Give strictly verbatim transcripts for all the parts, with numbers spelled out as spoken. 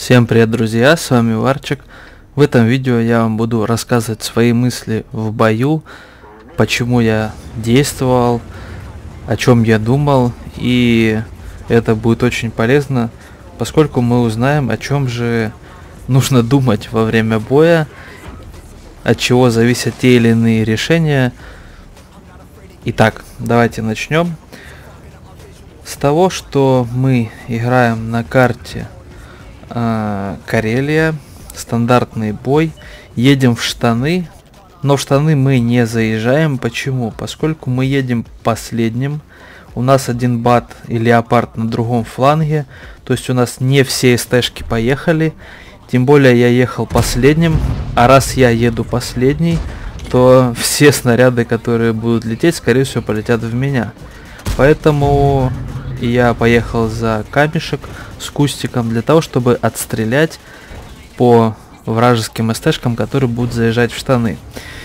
Всем привет, друзья, с вами Варчик. В этом видео я вам буду рассказывать свои мысли в бою, почему я действовал, о чем я думал, и это будет очень полезно, поскольку мы узнаем, о чем же нужно думать во время боя, от чего зависят те или иные решения. Итак, давайте начнем с того, что мы играем на карте э, Карелия, стандартный бой, едем в штаны, но в штаны мы не заезжаем. Почему? Поскольку мы едем последним, у нас один бат и леопард на другом фланге, то есть у нас не все эстешки поехали, тем более я ехал последним, а раз я еду последний, то все снаряды, которые будут лететь, скорее всего полетят в меня. Поэтому я поехал за камешек с кустиком для того, чтобы отстрелять по вражеским эстешкам, которые будут заезжать в штаны.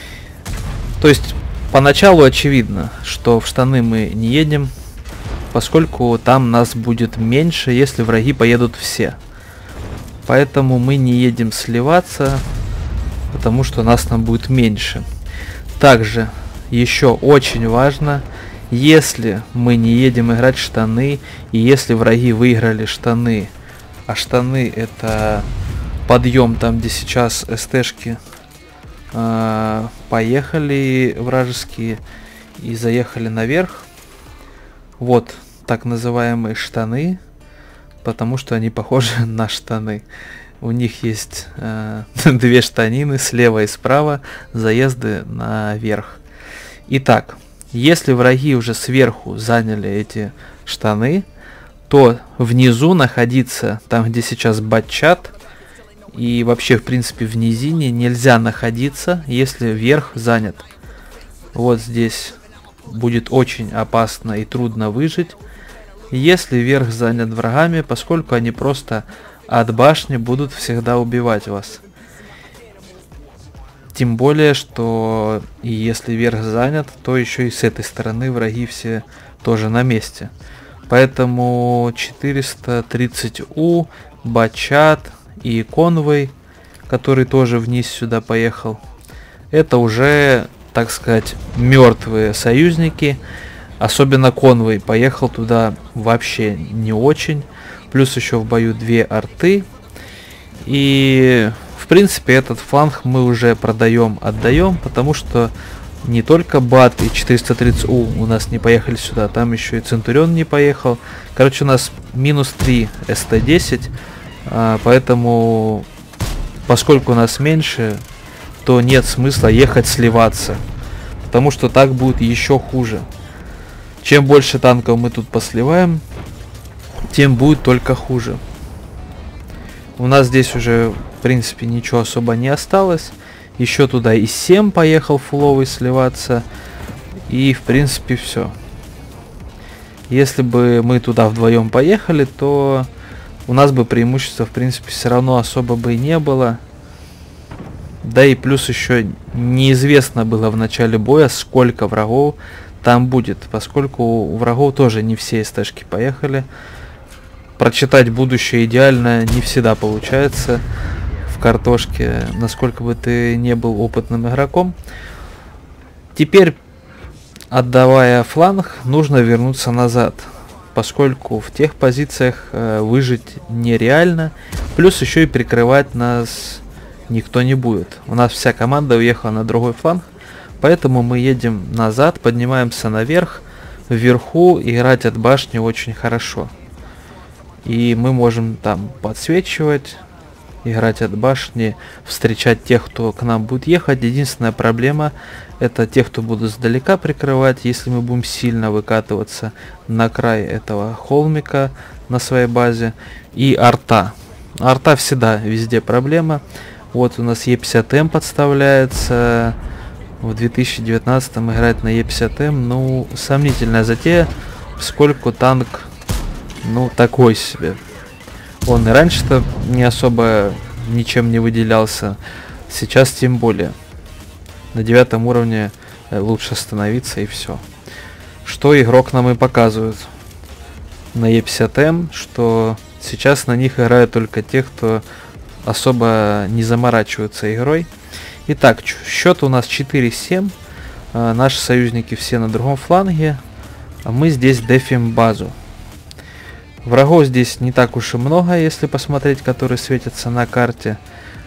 То есть поначалу очевидно, что в штаны мы не едем, поскольку там нас будет меньше, если враги поедут все. Поэтому мы не едем сливаться, потому что нас там будет меньше. Также еще очень важно, если мы не едем играть штаны, и если враги выиграли штаны, а штаны это подъем, там где сейчас эстешки э, поехали вражеские и заехали наверх. Вот так называемые штаны, потому что они похожи на штаны. У них есть э, две штанины слева и справа, заезды наверх. Итак, если враги уже сверху заняли эти штаны, то внизу находиться, там где сейчас батчат, и вообще в принципе в низине нельзя находиться, если верх занят. Вот здесь будет очень опасно и трудно выжить, если верх занят врагами, поскольку они просто от башни будут всегда убивать вас. Тем более, что и если верх занят, то еще и с этой стороны враги все тоже на месте. Поэтому четыреста тридцать У, Бачат и Конвой, который тоже вниз сюда поехал, это уже, так сказать, мертвые союзники. Особенно Конвой поехал туда вообще не очень. Плюс еще в бою две арты. И в принципе этот фланг мы уже продаем, отдаем, потому что не только Бат и четыреста тридцать У у нас не поехали сюда, там еще и Центурион не поехал. Короче, у нас минус три эс тэ десять, а, поэтому поскольку у нас меньше, то нет смысла ехать сливаться, потому что так будет еще хуже. Чем больше танков мы тут посливаем, тем будет только хуже. У нас здесь уже в принципе ничего особо не осталось. Еще туда и семь поехал фуловый сливаться. И в принципе все. Если бы мы туда вдвоем поехали, то у нас бы преимущества в принципе все равно особо бы и не было. Да и плюс еще неизвестно было в начале боя, сколько врагов там будет, поскольку у врагов тоже не все эстешки поехали. Прочитать будущее идеально не всегда получается в картошке, насколько бы ты не был опытным игроком. Теперь, отдавая фланг, нужно вернуться назад, поскольку в тех позициях э, выжить нереально. Плюс еще и прикрывать нас никто не будет. У нас вся команда уехала на другой фланг, поэтому мы едем назад, поднимаемся наверх. Вверху играть от башни очень хорошо. И мы можем там подсвечивать, играть от башни, встречать тех, кто к нам будет ехать. Единственная проблема — это тех, кто будут сдалека прикрывать, если мы будем сильно выкатываться на край этого холмика на своей базе. И арта. Арта всегда везде проблема. Вот у нас Е пятьдесят М подставляется. В две тысячи девятнадцатом играть на Е пятьдесят М, ну, сомнительная затея, поскольку танк, ну, такой себе. Он и раньше-то не особо ничем не выделялся, сейчас тем более. На девятом уровне лучше остановиться и все. Что игрок нам и показывает. на Е пятьдесят эм, что сейчас на них играют только те, кто особо не заморачиваются игрой. Итак, счет у нас четыре семь. Э, наши союзники все на другом фланге, а мы здесь дефим базу. Врагов здесь не так уж и много, если посмотреть, которые светятся на карте.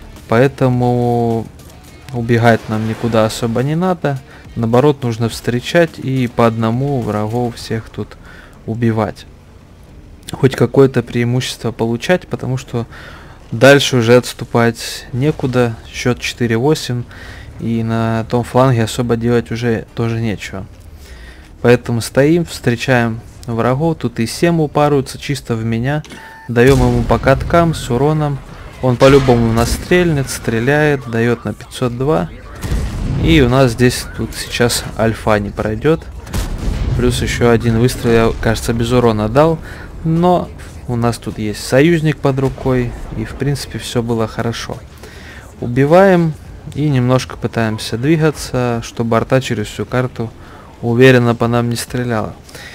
Поэтому убегать нам никуда особо не надо. Наоборот, нужно встречать и по одному врагов всех тут убивать. Хоть какое-то преимущество получать, потому что дальше уже отступать некуда. Счет четыре восемь. И на том фланге особо делать уже тоже нечего. Поэтому стоим, встречаем врагов. Тут и семь упарываются чисто в меня. Даем ему по каткам с уроном. Он по-любому нас стрельнет, стреляет, дает на пятьсот два. И у нас здесь тут сейчас альфа не пройдет. Плюс еще один выстрел, я, кажется, без урона дал. Но у нас тут есть союзник под рукой. И в принципе все было хорошо. Убиваем и немножко пытаемся двигаться, чтобы арта через всю карту уверенно по нам не стреляла.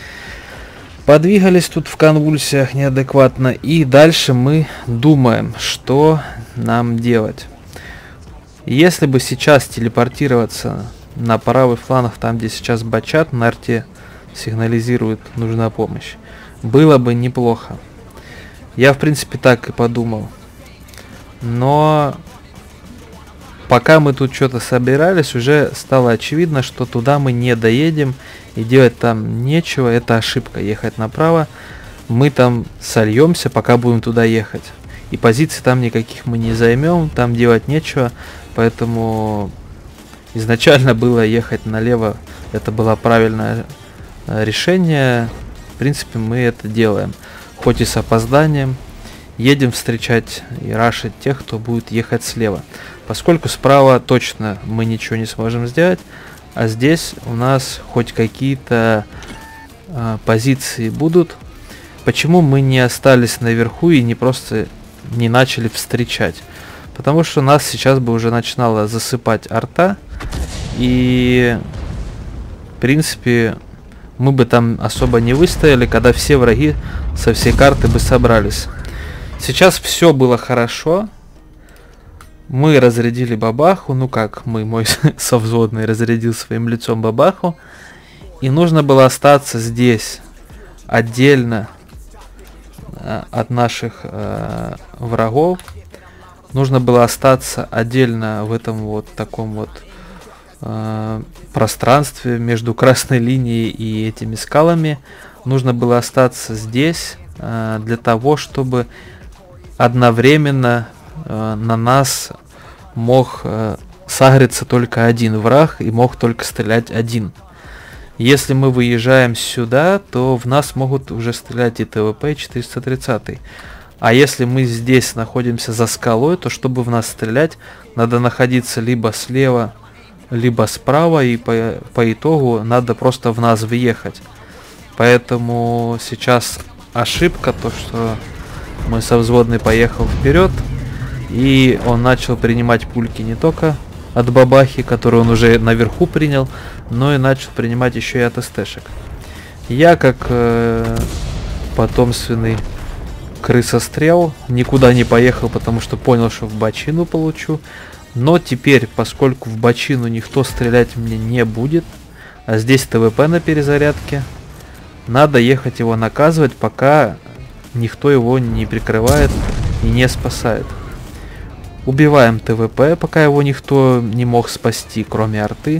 Подвигались тут в конвульсиях неадекватно. И дальше мы думаем, что нам делать. Если бы сейчас телепортироваться на правый фланг, там где сейчас бачат, на арте сигнализирует нужна помощь, было бы неплохо. Я в принципе так и подумал. Но пока мы тут что-то собирались, уже стало очевидно, что туда мы не доедем. И делать там нечего, это ошибка, ехать направо. Мы там сольемся, пока будем туда ехать. И позиций там никаких мы не займем, там делать нечего. Поэтому изначально было ехать налево, это было правильное решение. В принципе, мы это делаем, хоть и с опозданием. Едем встречать и рашить тех, кто будет ехать слева. Поскольку справа точно мы ничего не сможем сделать. А здесь у нас хоть какие-то э, позиции будут. Почему мы не остались наверху и не просто не начали встречать? Потому что нас сейчас бы уже начинала засыпать арта. И в принципе мы бы там особо не выстояли, когда все враги со всей карты бы собрались. Сейчас все было хорошо. Мы разрядили бабаху, ну как мы, мой совзводный разрядил своим лицом бабаху. И нужно было остаться здесь отдельно э, от наших э, врагов. Нужно было остаться отдельно в этом вот таком вот э, пространстве между красной линией и этими скалами. Нужно было остаться здесь э, для того, чтобы одновременно э, на нас мог э, сагриться только один враг и мог только стрелять один. Если мы выезжаем сюда, то в нас могут уже стрелять и ТВП четыреста тридцать. А если мы здесь находимся за скалой, то чтобы в нас стрелять, надо находиться либо слева, либо справа, и по, по итогу надо просто в нас въехать. Поэтому сейчас ошибка, то что мой совзводный поехал вперед, и он начал принимать пульки не только от бабахи, которую он уже наверху принял, но и начал принимать еще и от СТшек. Я, как э, потомственный крысострел, никуда не поехал, потому что понял, что в бочину получу. Но теперь, поскольку в бочину никто стрелять мне не будет, а здесь ТВП на перезарядке, надо ехать его наказывать, пока никто его не прикрывает и не спасает. Убиваем ТВП, пока его никто не мог спасти, кроме арты.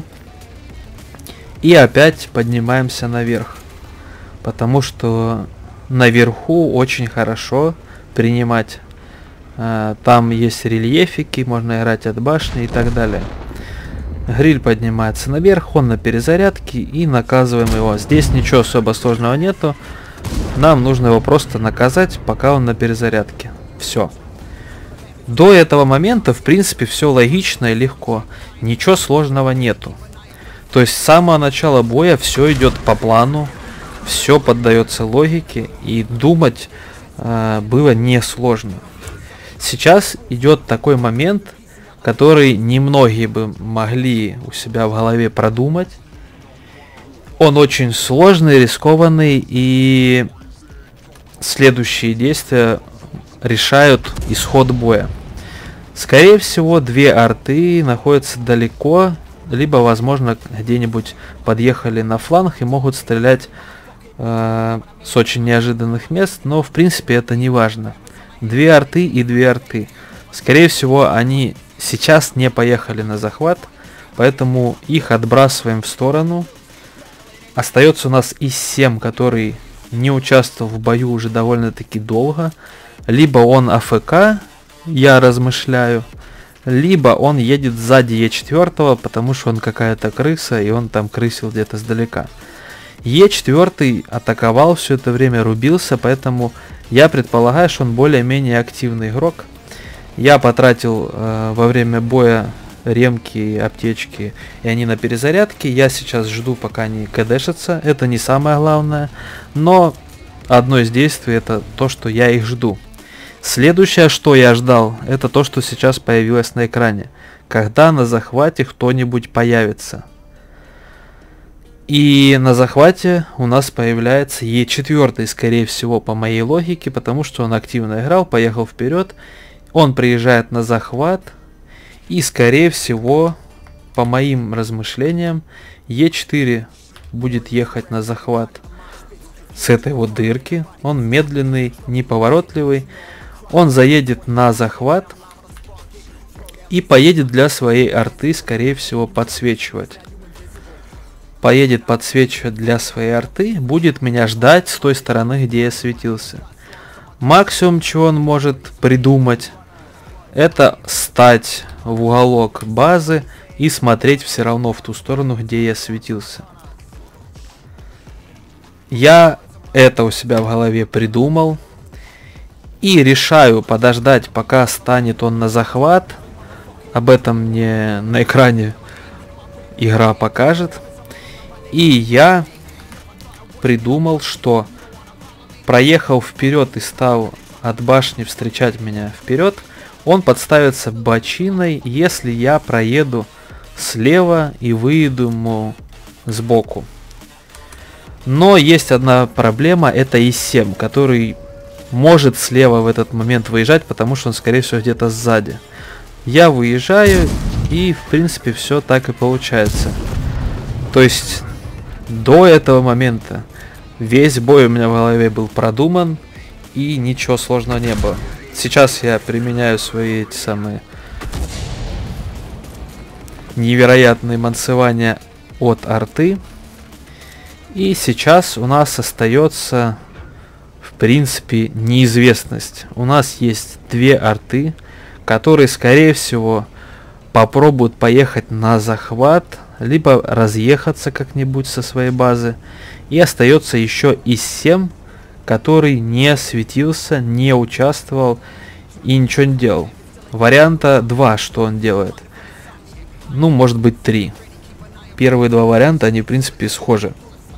И опять поднимаемся наверх. Потому что наверху очень хорошо принимать. А, там есть рельефики, можно играть от башни и так далее. Гриль поднимается наверх, он на перезарядке, и наказываем его. Здесь ничего особо сложного нету. Нам нужно его просто наказать, пока он на перезарядке. Все. До этого момента, в принципе, все логично и легко. Ничего сложного нету. То есть с самого начала боя все идет по плану, все поддается логике, и думать э, было несложно. Сейчас идет такой момент, который немногие бы могли у себя в голове продумать. Он очень сложный, рискованный, и следующие действия решают исход боя. Скорее всего, две арты находятся далеко, либо, возможно, где-нибудь подъехали на фланг и могут стрелять э, с очень неожиданных мест, но в принципе это не важно. Две арты и две арты. Скорее всего, они сейчас не поехали на захват, поэтому их отбрасываем в сторону. Остается у нас ИС семь, который не участвовал в бою уже довольно-таки долго. Либо он АФК, я размышляю, либо он едет сзади Е четыре, потому что он какая-то крыса, и он там крысил где-то сдалека. Е четыре атаковал все это время, рубился, поэтому я предполагаю, что он более-менее активный игрок. Я потратил э, во время боя ремки, аптечки, и они на перезарядке. Я сейчас жду, пока они кдэшатся. Это не самое главное, но одно из действий это то, что я их жду. Следующее, что я ждал, это то, что сейчас появилось на экране. Когда на захвате кто-нибудь появится. И на захвате у нас появляется Е четыре, скорее всего, по моей логике, потому что он активно играл, поехал вперед. Он приезжает на захват. И, скорее всего, по моим размышлениям, Е четыре будет ехать на захват с этой вот дырки. Он медленный, неповоротливый. Он заедет на захват и поедет для своей арты, скорее всего, подсвечивать. Поедет подсвечивать для своей арты, будет меня ждать с той стороны, где я светился. Максимум, чего он может придумать, это стать в уголок базы и смотреть все равно в ту сторону, где я светился. Я это у себя в голове придумал. И решаю подождать, пока станет он на захват. Об этом мне на экране игра покажет. И я придумал, что проехал вперед и стал от башни встречать меня вперед, он подставится бочиной, если я проеду слева и выеду ему сбоку. Но есть одна проблема, это ИС семь, который может слева в этот момент выезжать, потому что он, скорее всего, где-то сзади. Я выезжаю, и, в принципе, все так и получается. То есть, до этого момента весь бой у меня в голове был продуман, и ничего сложного не было. Сейчас я применяю свои эти самые невероятные мансования от арты. И сейчас у нас остается, в принципе, неизвестность. У нас есть две арты, которые, скорее всего, попробуют поехать на захват, либо разъехаться как-нибудь со своей базы. И остается еще ИС семь, который не светился, не участвовал и ничего не делал. Варианта два, что он делает. Ну, может быть, три. Первые два варианта, они, в принципе, схожи.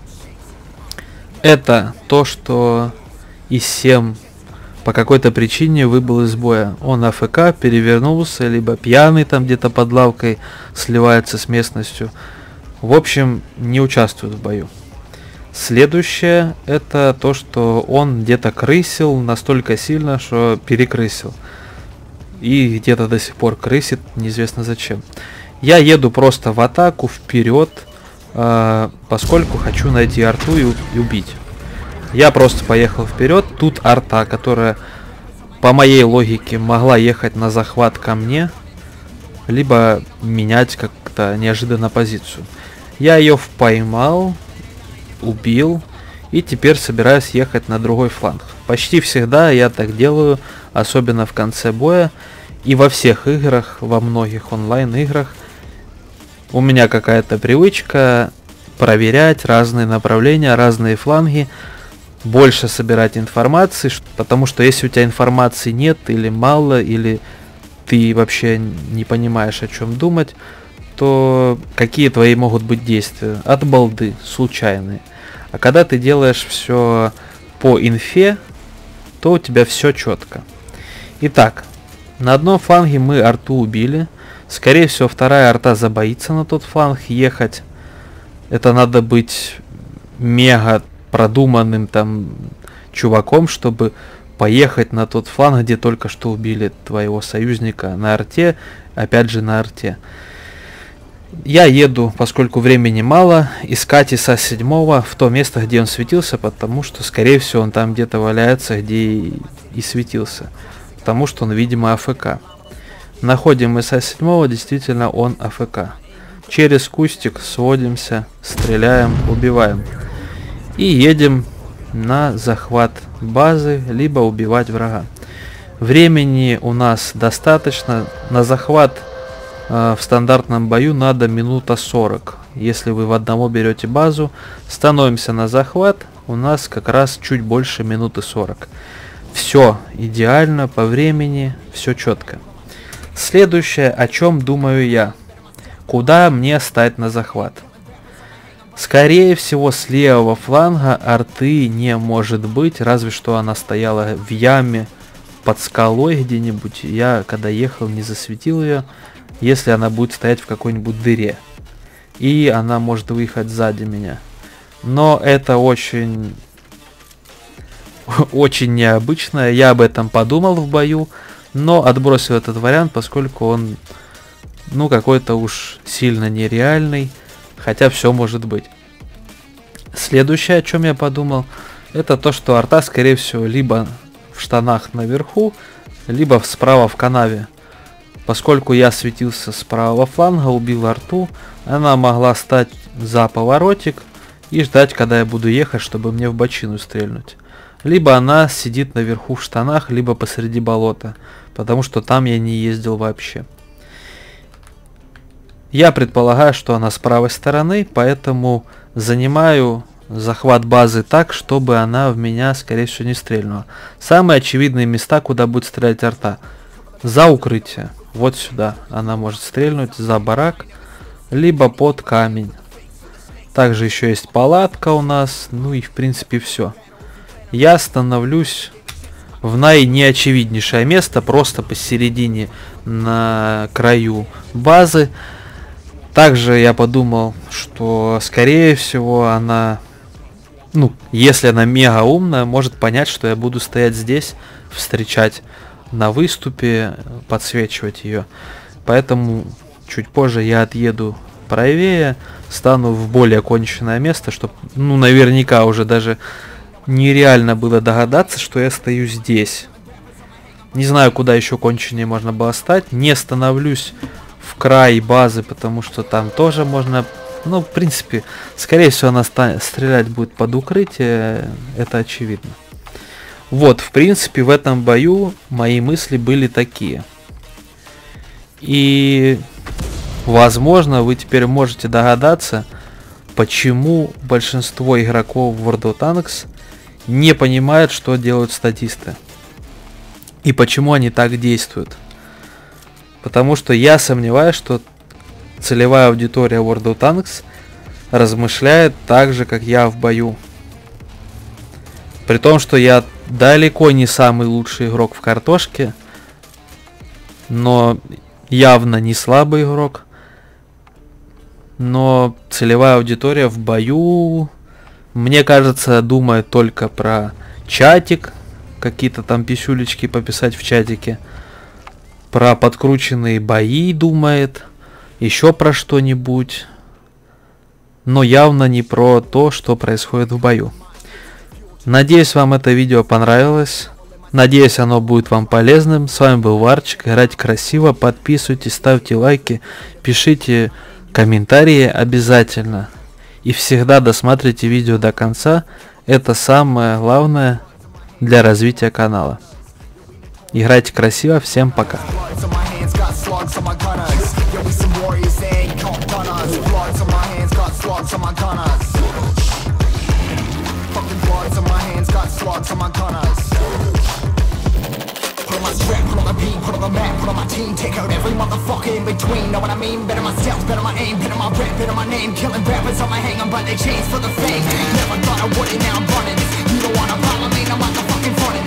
Это то, что ИС семь по какой-то причине выбыл из боя. Он АФК, перевернулся, либо пьяный там где-то под лавкой сливается с местностью. В общем, не участвует в бою. Следующее, это то, что он где-то крысил настолько сильно, что перекрысил. И где-то до сих пор крысит, неизвестно зачем. Я еду просто в атаку, вперед, э, поскольку хочу найти арту и, и убить. Я просто поехал вперед. Тут арта, которая по моей логике могла ехать на захват ко мне, либо менять как-то неожиданно позицию. Я ее поймал, убил, и теперь собираюсь ехать на другой фланг. Почти всегда я так делаю, особенно в конце боя, и во всех играх, во многих онлайн играх. У меня какая-то привычка проверять разные направления, разные фланги, больше собирать информации, потому что если у тебя информации нет, или мало, или ты вообще не понимаешь, о чем думать, то какие твои могут быть действия? От балды, случайные. А когда ты делаешь все по инфе, то у тебя все четко. Итак, на одном фланге мы арту убили. Скорее всего, вторая арта забоится на тот фланг ехать. Это надо быть мега продуманным там чуваком, чтобы поехать на тот фланг, где только что убили твоего союзника на арте, опять же на арте. Я еду, поскольку времени мало, искать ИСа семь в то место, где он светился, потому что, скорее всего, он там где-то валяется, где и, и светился. Потому что он, видимо, АФК. Находим ИСа семь, действительно он АФК. Через кустик сводимся, стреляем, убиваем. И едем на захват базы, либо убивать врага. Времени у нас достаточно. На захват э, в стандартном бою надо минута сорок. Если вы в одного берете базу, становимся на захват, у нас как раз чуть больше минуты сорок. Все идеально по времени, все четко. Следующее, о чем думаю я. Куда мне стать на захват? Скорее всего, с левого фланга арты не может быть, разве что она стояла в яме под скалой где-нибудь. Я, когда ехал, не засветил ее, если она будет стоять в какой-нибудь дыре. И она может выехать сзади меня. Но это очень... очень необычно. Я об этом подумал в бою, но отбросил этот вариант, поскольку он, ну, какой-то уж сильно нереальный. Хотя все может быть. Следующее, о чем я подумал, это то, что арта, скорее всего, либо в штанах наверху, либо справа в канаве. Поскольку я светился с правого фланга, убил арту, она могла стать за поворотик и ждать, когда я буду ехать, чтобы мне в бочину стрельнуть. Либо она сидит наверху в штанах, либо посреди болота, потому что там я не ездил вообще. Я предполагаю, что она с правой стороны, поэтому занимаю захват базы так, чтобы она в меня, скорее всего, не стрельнула. Самые очевидные места, куда будет стрелять арта. За укрытие. Вот сюда она может стрельнуть, за барак, либо под камень. Также еще есть палатка у нас, ну и в принципе все. Я становлюсь в наинеочевиднейшее место, просто посередине на краю базы. Также я подумал, что скорее всего она, ну, если она мега умная, может понять, что я буду стоять здесь, встречать на выступе, подсвечивать ее. Поэтому чуть позже я отъеду правее, стану в более конченное место, чтобы, ну, наверняка уже даже нереально было догадаться, что я стою здесь. Не знаю, куда еще конченее можно было стать. Не становлюсь в край базы, потому что там тоже можно, ну, в принципе, скорее всего, она стрелять будет под укрытие, это очевидно. Вот, в принципе, в этом бою мои мысли были такие. И, возможно, вы теперь можете догадаться, почему большинство игроков в World of Tanks не понимают, что делают статисты. И почему они так действуют. Потому что я сомневаюсь, что целевая аудитория World of Tanks размышляет так же, как я в бою. При том, что я далеко не самый лучший игрок в картошке, но явно не слабый игрок. Но целевая аудитория в бою, мне кажется, думает только про чатик, какие-то там писюлечки пописать в чатике. Про подкрученные бои думает, еще про что-нибудь, но явно не про то, что происходит в бою. Надеюсь, вам это видео понравилось, надеюсь, оно будет вам полезным. С вами был Варчик, играйте красиво, подписывайтесь, ставьте лайки, пишите комментарии обязательно. И всегда досматривайте видео до конца, это самое главное для развития канала. Играйте красиво, всем пока. Put on the map, put on my team, take out every motherfucker in between. Know what I mean? Better myself, better my aim, better my rep, better my name. Killing rappers on my hang on by their chains for the fame. Never thought I would it, now I'm running. You don't wanna follow me, I'm like a fucking running.